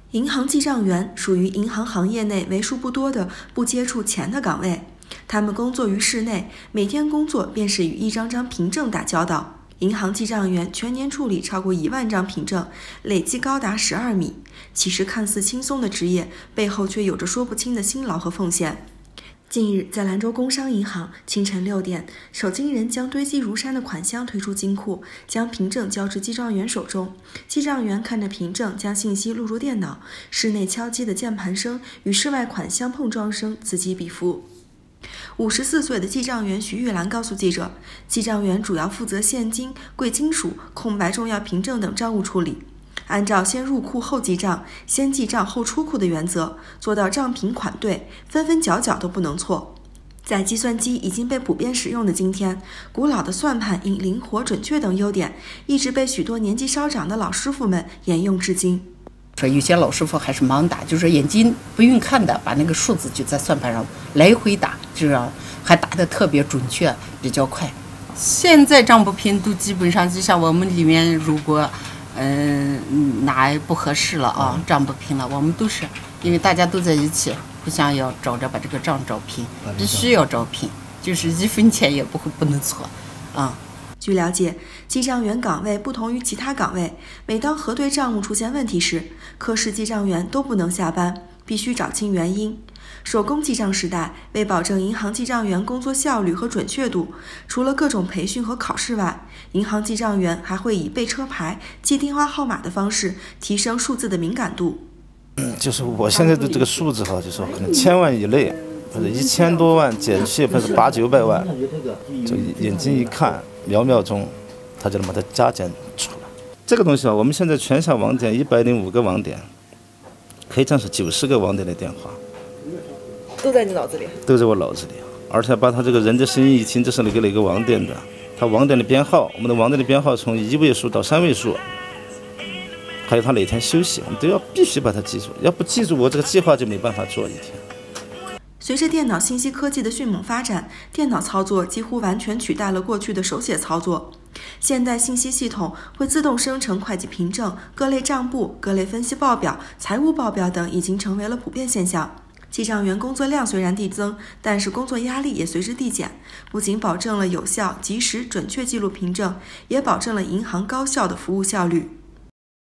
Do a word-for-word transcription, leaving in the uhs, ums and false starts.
银行记账员属于银行行业内为数不多的不接触钱的岗位，他们工作于室内，每天工作便是与一张张凭证打交道。银行记账员全年处理超过一万张凭证，累计高达十二米。其实看似轻松的职业，背后却有着说不清的辛劳和奉献。近日，在兰州工商银行，清晨六点，守金人将堆积如山的款项推出金库，将凭证交至记账员手中。记账员看着凭证，将信息录入电脑，室内敲击的键盘声与室外款项碰撞声此起彼伏。五十四岁的记账员徐玉兰告诉记者，记账员主要负责现金、贵金属、空白重要凭证等账务处理。按照先入库后记账、先记账后出库的原则，做到账凭款对，分分角角都不能错。在计算机已经被普遍使用的今天，古老的算盘因灵活、准确等优点，一直被许多年纪稍长的老师傅们沿用至今。 说有些老师傅还是盲打，就是眼睛不用看的，把那个数字就在算盘上来回打，就是还打得特别准确，比较快。现在账簿拼都基本上就像我们里面如果嗯，哪不合适了啊？账不平了，我们都是因为大家都在一起，互相要找着把这个账找平，必须要找平，就是一分钱也不会不能错，啊、嗯。 据了解，记账员岗位不同于其他岗位，每当核对账务出现问题时，科室记账员都不能下班，必须找清原因。手工记账时代，为保证银行记账员工作效率和准确度，除了各种培训和考试外，银行记账员还会以背车牌、记电话号码的方式提升数字的敏感度。 嗯，就是我现在的这个数字哈，就说可能千万以内，或者一千多万减去或者八九百万，就眼睛一看，秒秒钟，他就能把它加减出来。这个东西啊，我们现在全下网点一百零五个网点，可以证实九十个网点的电话。 都在你脑子里， 都在我脑子里，而且把他这个人的声音一听，这是哪个哪个网点的，他网点的编号，我们的网点的编号从一位数到三位数，还有他哪天休息，我们都要必须把它记住，要不记住，我这个计划就没办法做一天。 随着电脑信息科技的迅猛发展，电脑操作几乎完全取代了过去的手写操作。现代信息系统会自动生成会计凭证、各类账簿、各类分析报表、财务报表等，已经成为了普遍现象。记账员工作量虽然递增，但是工作压力也随之递减，不仅保证了有效、及时、准确记录凭证，也保证了银行高效的服务效率。